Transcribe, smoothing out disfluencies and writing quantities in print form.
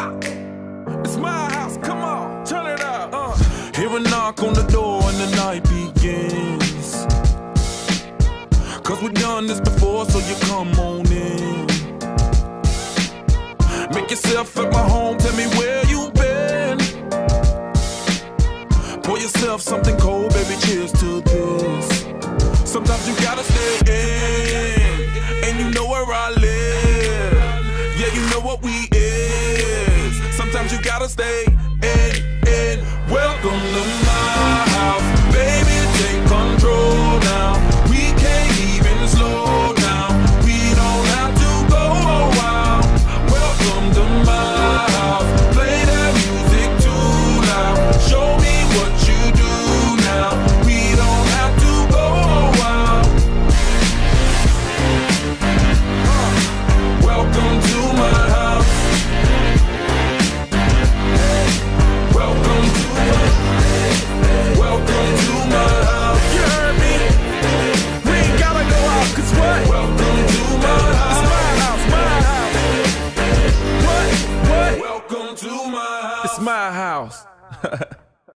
It's my house, come on, turn it up. Hear a knock on the door and the night begins. Cause we've done this before, so you come on in. Make yourself at my home, tell me where you been. Pour yourself something cold, baby, cheers to this. Sometimes you gotta stay in, and you know where I live. Yeah, you know what we is. Sometimes you gotta stay in. Welcome to my house, baby, take control now. We can't even slow down. We don't have to go a while. Welcome to my house, play that music too loud. Show me what you do now. We don't have to go a while. Welcome to my house. Welcome to my house. You heard me? We ain't gotta go out, cause what? Welcome to my house. It's my house, my house. What? Welcome to my house. It's my house.